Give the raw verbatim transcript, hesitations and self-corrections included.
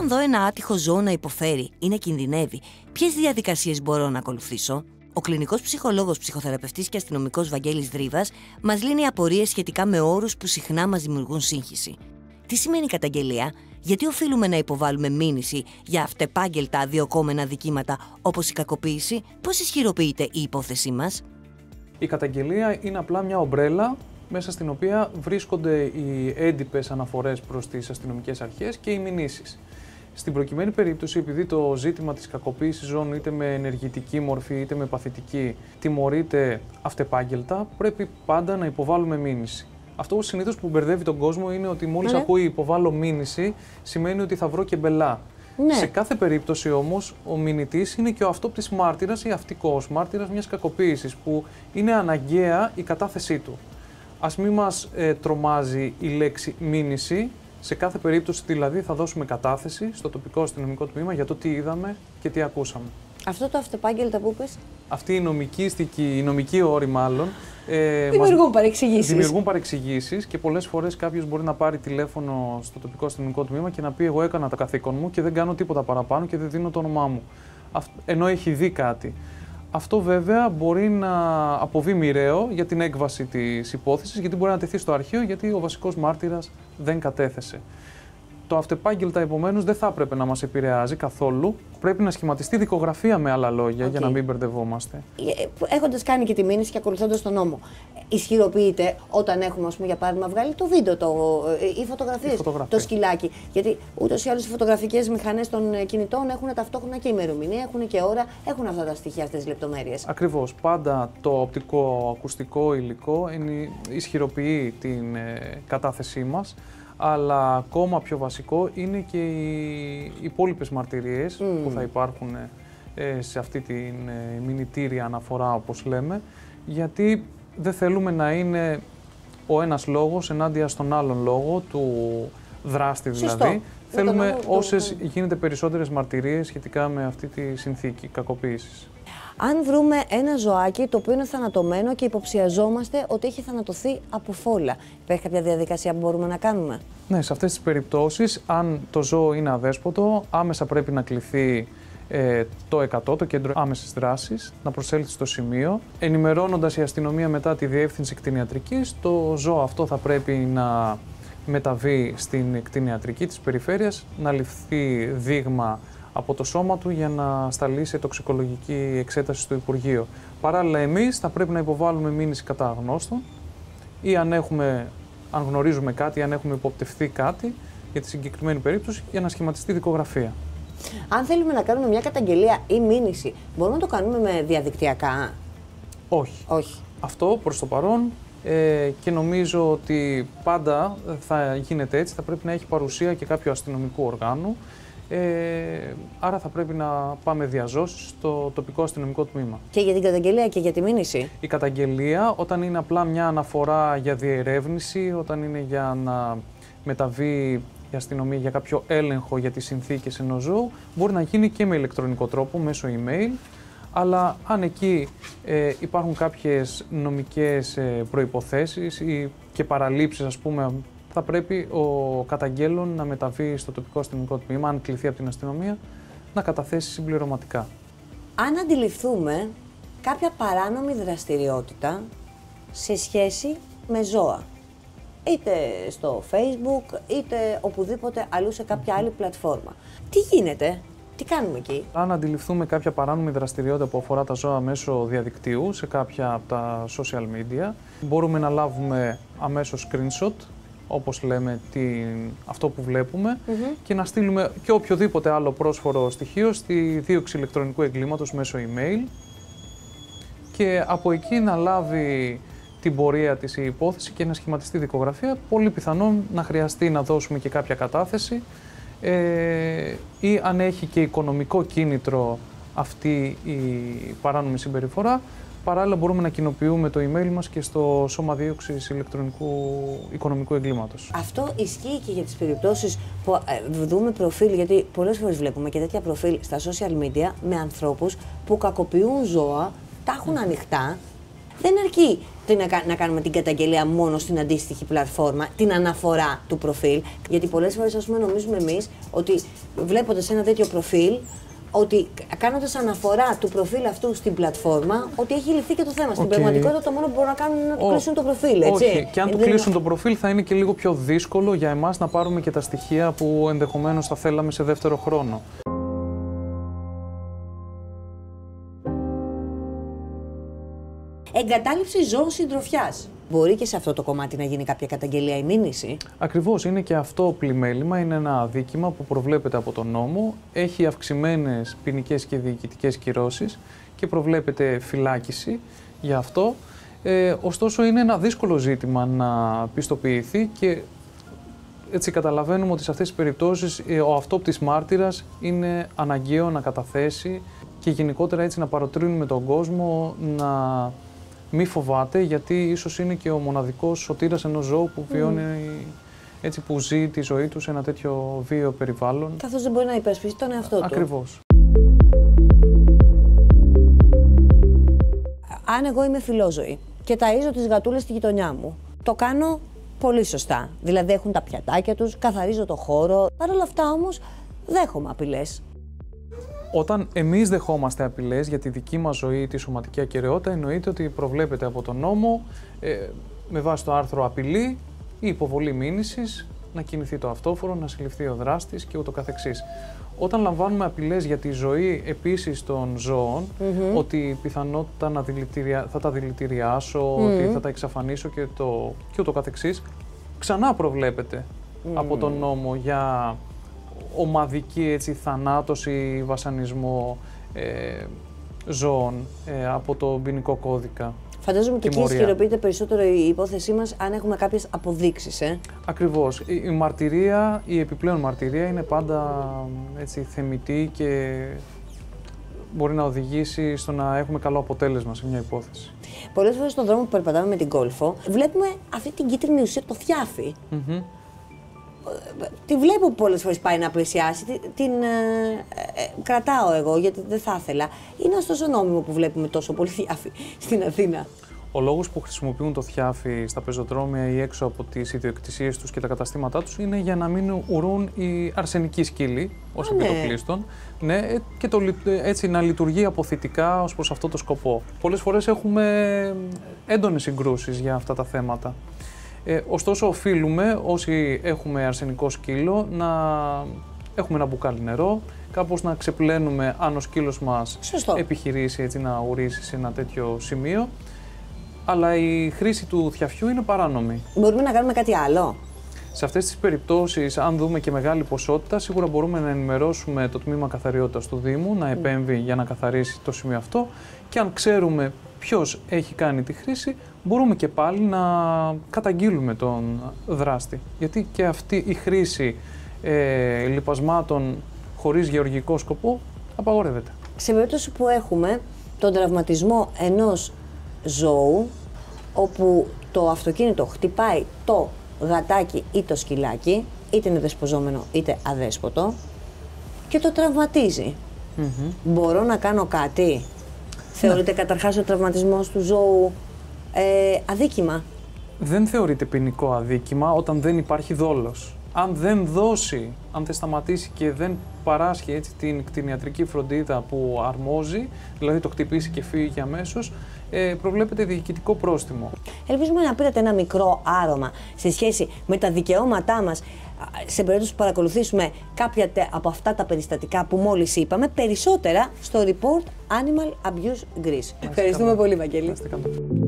δω ένα άτυχο ζώο να υποφέρει ή να κινδυνεύει, ποιες διαδικασίες μπορώ να ακολουθήσω? Ο κλινικός ψυχολόγος, ψυχοθεραπευτής και αστυνομικός Βαγγέλης Δρύβας μας λύνει απορίες σχετικά με όρους που συχνά μας δημιουργούν σύγχυση. Τι σημαίνει καταγγελία, γιατί οφείλουμε να υποβάλουμε μήνυση για αυτεπάγγελτα διωκόμενα δικήματα όπως η κακοποίηση, πώς ισχυροποιείται η υπόθεσή μας? Η καταγγελία είναι απλά μια ομπρέλα μέσα στην οποία βρίσκονται οι έντυπες αναφορές προς τις αστυνομικές αρχές και οι μηνύσεις. Στην προκειμένη περίπτωση, επειδή το ζήτημα της κακοποίησης ζώων είτε με ενεργητική μορφή είτε με παθητική τιμωρείται αυτεπάγγελτα, πρέπει πάντα να υποβάλουμε μήνυση. Αυτό συνήθως που μπερδεύει τον κόσμο είναι ότι μόλις ναι. ακούει υποβάλλω μήνυση, σημαίνει ότι θα βρω και μπελά. Ναι. Σε κάθε περίπτωση όμως, ο μηνυτής είναι και ο αυτόπτης μάρτυρας ή αυτικός μάρτυρας μιας κακοποίησης, που είναι αναγκαία η κατάθεσή του. Ας μην μας ε, τρομάζει η λέξη μήνυση. Σε κάθε περίπτωση δηλαδή θα δώσουμε κατάθεση στο τοπικό αστυνομικό τμήμα για το τι είδαμε και τι ακούσαμε. Αυτό το αυτεπάγγελτα που είπες? Αυτή η νομικήστικη, η νομική όρη μάλλον, ε, δημιουργούν μας, παρεξηγήσεις. Δημιουργούν παρεξηγήσεις και πολλές φορές κάποιος μπορεί να πάρει τηλέφωνο στο τοπικό αστυνομικό τμήμα και να πει εγώ έκανα τα καθήκον μου και δεν κάνω τίποτα παραπάνω και δεν δίνω το όνομά μου, ενώ έχει δει κάτι. Αυτό βέβαια μπορεί να αποβεί μοιραίο για την έκβαση της υπόθεσης, γιατί μπορεί να τεθεί στο αρχείο, γιατί ο βασικός μάρτυρας δεν κατέθεσε. Το αυτεπάγγελτα επομένως δεν θα έπρεπε να μας επηρεάζει καθόλου. Πρέπει να σχηματιστεί δικογραφία, με άλλα λόγια, okay. για να μην μπερδευόμαστε. Έχοντας κάνει και τη μήνυση και ακολουθώντας τον νόμο, ισχυροποιείται όταν έχουμε, ας πούμε, για παράδειγμα, βγάλει το βίντεο, το, οι φωτογραφίες, το σκυλάκι. Γιατί ούτως ή άλλως οι φωτογραφικές μηχανές των κινητών έχουν ταυτόχρονα και ημερομηνία, έχουν και ώρα, έχουν αυτά τα στοιχεία, αυτές τις λεπτομέρειες. Ακριβώς. Πάντα το οπτικό-ακουστικό υλικό ισχυροποιεί την ε, κατάθεσή μας. Αλλά ακόμα πιο βασικό είναι και οι υπόλοιπες μαρτυρίες mm. που θα υπάρχουν ε, σε αυτή την ε, μηνυτήρια αναφορά, όπως λέμε, γιατί δεν θέλουμε να είναι ο ένας λόγος ενάντια στον άλλον λόγο, του δράστη δηλαδή. Σωστό. Θέλουμε όσες γίνεται περισσότερες μαρτυρίες σχετικά με αυτή τη συνθήκη κακοποίησης. Αν βρούμε ένα ζωάκι το οποίο είναι θανατωμένο και υποψιαζόμαστε ότι έχει θανατωθεί από φόλα, υπάρχει κάποια διαδικασία που μπορούμε να κάνουμε? Ναι, σε αυτές τις περιπτώσεις, αν το ζώο είναι αδέσποτο, άμεσα πρέπει να κληθεί ε, το εκατό, το κέντρο άμεσης δράσης, να προσέλθει στο σημείο. Ενημερώνοντας η αστυνομία μετά τη διεύθυνση κτηνιατρικής, το ζώο αυτό θα πρέπει να μεταβεί στην κτηνιατρική της περιφέρειας, να ληφθεί δείγμα από το σώμα του για να σταλεί σε τοξικολογική εξέταση στο Υπουργείο. Παράλληλα, εμείς θα πρέπει να υποβάλουμε μήνυση κατά αγνώστων ή αν, έχουμε, αν γνωρίζουμε κάτι, αν έχουμε υποπτευθεί κάτι για τη συγκεκριμένη περίπτωση, για να σχηματιστεί δικογραφία. Αν θέλουμε να κάνουμε μια καταγγελία ή μήνυση, μπορούμε να το κάνουμε με διαδικτυακά? Όχι. Όχι. Αυτό προς το παρόν ε, και νομίζω ότι πάντα θα γίνεται έτσι, θα πρέπει να έχει παρουσία και κάποιου αστυνομικού οργάνου. Ε, άρα θα πρέπει να πάμε διαζώσεις στο τοπικό αστυνομικό τμήμα. Και για την καταγγελία και για τη μήνυση? Η καταγγελία, όταν είναι απλά μια αναφορά για διερεύνηση, όταν είναι για να μεταβεί η αστυνομία για κάποιο έλεγχο για τις συνθήκες ενός ζώου, μπορεί να γίνει και με ηλεκτρονικό τρόπο, μέσω email. Αλλά αν εκεί ε, υπάρχουν κάποιες νομικές ε, προϋποθέσεις ή και παραλήψεις, ας πούμε, θα πρέπει ο καταγγέλλον να μεταβεί στο τοπικό αστυνομικό τμήμα, αν κληθεί από την αστυνομία, να καταθέσει συμπληρωματικά. Αν αντιληφθούμε κάποια παράνομη δραστηριότητα σε σχέση με ζώα, είτε στο Facebook, είτε οπουδήποτε αλλού σε κάποια άλλη πλατφόρμα, τι γίνεται? Τι κάνουμε εκεί? Αν αντιληφθούμε κάποια παράνομη δραστηριότητα που αφορά τα ζώα μέσω διαδικτύου σε κάποια από τα social media, μπορούμε να λάβουμε αμέσως screenshot, όπως λέμε, την, αυτό που βλέπουμε, mm-hmm. και να στείλουμε και οποιοδήποτε άλλο πρόσφορο στοιχείο στη δίωξη ηλεκτρονικού εγκλήματος μέσω email και από εκεί να λάβει την πορεία της η υπόθεση και να σχηματιστεί δικογραφία. Πολύ πιθανόν να χρειαστεί να δώσουμε και κάποια κατάθεση ε, ή αν έχει και οικονομικό κίνητρο αυτή η παράνομη συμπεριφορά. Παράλληλα μπορούμε να κοινοποιούμε το email μας και στο Σώμα Δίωξης Ηλεκτρονικού Οικονομικού Εγκλήματος. Αυτό ισχύει και για τις περιπτώσεις που ε, δούμε προφίλ, γιατί πολλές φορές βλέπουμε και τέτοια προφίλ στα social media με ανθρώπους που κακοποιούν ζώα, τα έχουν mm. ανοιχτά Δεν αρκεί να κάνουμε την καταγγελία μόνο στην αντίστοιχη πλατφόρμα, την αναφορά του προφίλ. Γιατί πολλές φορές, ας πούμε, νομίζουμε εμείς ότι βλέποντας ένα τέτοιο προφίλ, ότι κάνοντας αναφορά του προφίλ αυτού στην πλατφόρμα, ότι έχει λυθεί και το θέμα. Okay. Στην πραγματικότητα, το μόνο που μπορούν να κάνουν είναι να του oh. κλείσουν το προφίλ. Έτσι. Όχι. Και αν του κλείσουν το προφίλ, θα είναι και λίγο πιο δύσκολο για εμάς να πάρουμε και τα στοιχεία που ενδεχομένως θα θέλαμε σε δεύτερο χρόνο. Εγκατάλειψη ζώων συντροφιάς. Μπορεί και σε αυτό το κομμάτι να γίνει κάποια καταγγελία ή μήνυση. Ακριβώς, είναι και αυτό πλημέλημα, είναι ένα αδίκημα που προβλέπεται από τον νόμο, έχει αυξημένες ποινικές και διοικητικές κυρώσεις και προβλέπεται φυλάκιση για αυτό. Ε, ωστόσο είναι ένα δύσκολο ζήτημα να πιστοποιηθεί και έτσι καταλαβαίνουμε ότι σε αυτές τις περιπτώσεις ο αυτόπτης μάρτυρας είναι αναγκαίο να καταθέσει και γενικότερα έτσι να παροτρύνουμε τον κόσμο να μη φοβάται, γιατί ίσως είναι και ο μοναδικός σωτήρας ενός ζώου που βιώνει, mm. έτσι που ζει τη ζωή του σε ένα τέτοιο βίαιο περιβάλλον. Καθώς δεν μπορεί να υπερασπιστεί τον εαυτό του. Ακριβώς. Αν εγώ είμαι φιλόζωη και ταΐζω τις γατούλες στη γειτονιά μου, το κάνω πολύ σωστά. Δηλαδή έχουν τα πιατάκια τους, καθαρίζω το χώρο. Παρ' όλα αυτά όμως δέχομαι απειλές. Όταν εμείς δεχόμαστε απειλές για τη δική μας ζωή, τη σωματική ακεραιότητα, εννοείται ότι προβλέπεται από τον νόμο ε, με βάση το άρθρο απειλή ή υποβολή μήνυσης να κινηθεί το αυτόφορο, να συλληφθεί ο δράστης και ούτω καθεξής. Όταν λαμβάνουμε απειλές για τη ζωή επίσης των ζώων, mm-hmm. ότι πιθανότητα να δηλητηρια... θα τα δηλητηριάσω, mm-hmm. ότι θα τα εξαφανίσω και, το... και ούτω καθεξής, ξανά προβλέπεται mm-hmm. από τον νόμο για ομαδική έτσι, θανάτωση, βασανισμό ε, ζώων ε, από το ποινικό κώδικα. Φαντάζομαι και εκεί ισχυροποιείται περισσότερο η υπόθεσή μας αν έχουμε κάποιες αποδείξεις. Ε? Ακριβώς. Η, η μαρτυρία, η επιπλέον μαρτυρία είναι πάντα έτσι, θεμιτή και μπορεί να οδηγήσει στο να έχουμε καλό αποτέλεσμα σε μια υπόθεση. Πολλές φορές στον δρόμο που περπατάμε με την Golfo βλέπουμε αυτή την κίτρινη ουσία, το θιάφι. Mm-hmm. Τη βλέπω που πολλές φορές πάει να πλησιάσει, την, την ε, ε, κρατάω εγώ γιατί δεν θα ήθελα. Είναι ωστόσο νόμιμο που βλέπουμε τόσο πολύ θιάφι στην Αθήνα. Ο λόγος που χρησιμοποιούν το θιάφι στα πεζοδρόμια ή έξω από τις ιδιοκτησίες τους και τα καταστήματά τους είναι για να μην ουρούν οι αρσενικοί σκύλοι ως επιτοπλίστων, ναι, και το, έτσι να λειτουργεί αποθητικά ως προς αυτό το σκοπό. Πολλές φορές έχουμε έντονες συγκρούσεις για αυτά τα θέματα. Ε, ωστόσο, οφείλουμε όσοι έχουμε αρσενικό σκύλο να έχουμε ένα μπουκάλι νερό, κάπως να ξεπλένουμε αν ο σκύλος μας Σωστό. επιχειρήσει έτσι, να ουρήσει σε ένα τέτοιο σημείο. Αλλά η χρήση του θιαφιού είναι παράνομη. Μπορούμε να κάνουμε κάτι άλλο. Σε αυτές τις περιπτώσεις, αν δούμε και μεγάλη ποσότητα, σίγουρα μπορούμε να ενημερώσουμε το τμήμα καθαριότητας του Δήμου, να επέμβει για να καθαρίσει το σημείο αυτό και αν ξέρουμε ποιος έχει κάνει τη χρήση, μπορούμε και πάλι να καταγγείλουμε τον δράστη. Γιατί και αυτή η χρήση ε, λιπασμάτων χωρίς γεωργικό σκοπό απαγορεύεται. Σε περίπτωση που έχουμε τον τραυματισμό ενός ζώου, όπου το αυτοκίνητο χτυπάει το γατάκι ή το σκυλάκι, είτε είναι δεσποζόμενο είτε αδέσποτο, και το τραυματίζει. Mm-hmm. Μπορώ να κάνω κάτι? Θεωρείται καταρχάς ο τραυματισμός του ζώου ε, αδίκημα? Δεν θεωρείται ποινικό αδίκημα όταν δεν υπάρχει δόλος. Αν δεν δώσει, αν δεν σταματήσει και δεν παράσχει έτσι την κτηνιατρική φροντίδα που αρμόζει, δηλαδή το χτυπήσει και φύγει αμέσως, ε, προβλέπεται διοικητικό πρόστιμο. Ελπίζουμε να πήρατε ένα μικρό άρωμα σε σχέση με τα δικαιώματά μας σε περίπτωση που παρακολουθήσουμε κάποια από αυτά τα περιστατικά που μόλις είπαμε, περισσότερα στο report Animal Abuse Greece. Ευχαριστούμε πολύ, Βαγγέλη.